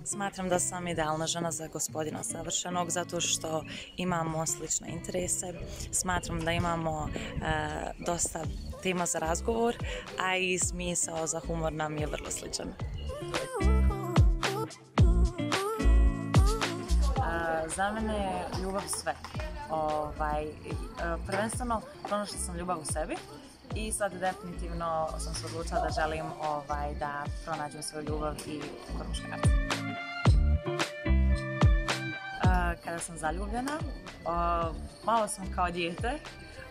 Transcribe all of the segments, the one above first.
Smatram da sam idealna žena za gospodina savršenog zato što imamo slične interese. Smatram da imamo dosta tema za razgovor, a i smisao za humor nam je vrlo sličan. Za mene je ljubav sve. Prvenstveno pronašla sam ljubav u sebi i sad definitivno sam se odlučila da želim da pronađem svoju ljubav i kod muškarca. Kada sam zaljubljena, malo sam kao dijete,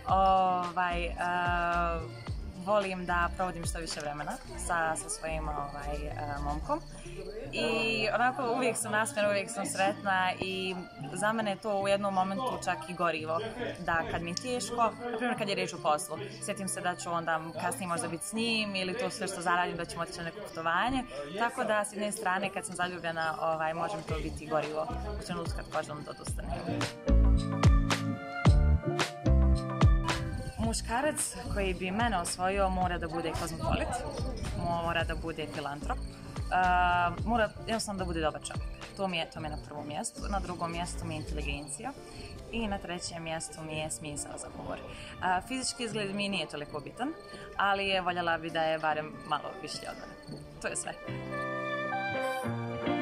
volim da provodim što više vremena sa svojim momkom i onako uvijek sam nasmijana, uvijek sam sretna i za mene je to u jednom momentu čak i gorivo, da kad mi je teško, na primjer kad je riječ o poslu, sjetim se da ću onda kasnije možda biti s njim ili to sve što zaradim da ćemo otići na neko putovanje, tako da s jedne strane kad sam zaljubljena možem to biti gorivo u trenutku kad kažem da odustanem. Muškarac koji bi mene osvojio mora da bude kozmopolit, mora da bude filantrop, mora jednostavno da bude dobar čovjek. To mi je na prvom mjestu, na drugom mjestu mi je inteligencija i na trećem mjestu mi je smisao za humor. Fizički izgled mi nije toliko bitan, ali voljela bi da je barem malo više od mene. To je sve.